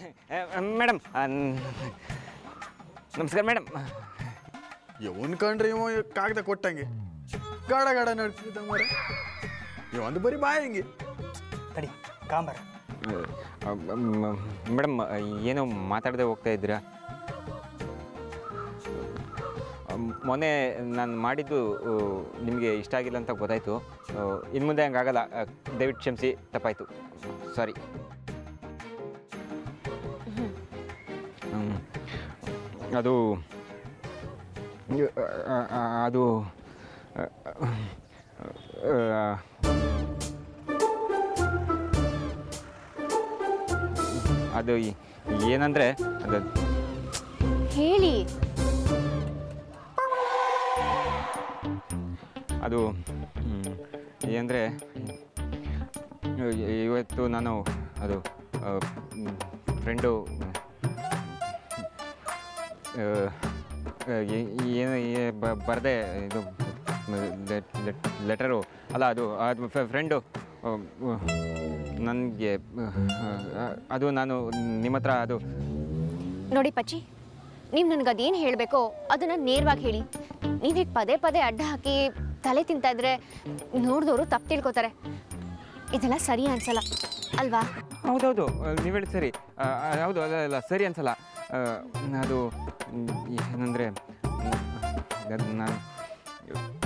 Madam ನಮಸ್ಕಾರ madam. ಇವನ್ ಕಂಡ್ರೆ ಇವ ಕಾಗದ ಕೊಟ್ಟಂಗೆ ಗಾಡ ಗಾಡ ನಡ್ತಿದ್ದ ಮರ ಇವಂದು ಬರೀ ಬಾಯಂಗೆ ತಡಿ ಕಾಂಬರ. ಮೇಡಮ್ ಏನೋ ಮಾತಾಡದೆ ಹೋಗ್ತಾ ಇದ್ದೀರಾ? ಮೊನ್ನೆ ನಾನು ಮಾಡಿದ್ದು ನಿಮಗೆ ಇಷ್ಟ ಆಗಿಲ್ಲ ಅಂತ ಗೊತ್ತಾಯಿತು. ಇನ್ನು ಮುಂದೆ ಹಂಗಾಗಲ್ಲ, ದಯವಿಟ್ಟು ಕ್ಷಮಿಸಿ, ತಪ್ಪಾಯಿತು, ಸಾರಿ. ಅದು ಅದು ಅದು ಏನಂದರೆ ಅದು ಹೇಳಿ. ಅದು ಏನಂದರೆ ಇವತ್ತು ನಾನು ಅದು ಫ್ರೆಂಡು ಏನು ಬರದೆ ಇದು ಲೆಟರು ಅಲ್ಲ, ಅದು ಫ್ರೆಂಡು ನನಗೆ ಅದು ನಾನು ನಿಮ್ಮ ಹತ್ರ ಅದು ನೋಡಿ ಪಚ್ಚಿ, ನೀವು ನನಗೆ ಅದೇನು ಹೇಳಬೇಕೋ ಅದನ್ನು ನೇರವಾಗಿ ಹೇಳಿ. ನೀವೀಗ ಪದೇ ಪದೇ ಅಡ್ಡ ಹಾಕಿ ತಲೆ ತಿಂತಾ ಇದ್ರೆ ನೋಡಿದವರು ತಪ್ಪು ತಿಳ್ಕೊತಾರೆ. ಇದೆಲ್ಲ ಸರಿ ಅನ್ಸಲ್ಲ ಅಲ್ವಾ? ಹೌದೌದು, ನೀವು ಹೇಳಿ ಸರಿ. ಹೌದು, ಅಲ್ಲ ಸರಿ ಅನ್ಸಲ್ಲ. ಅದು ಏನಂದರೆ ನಾನು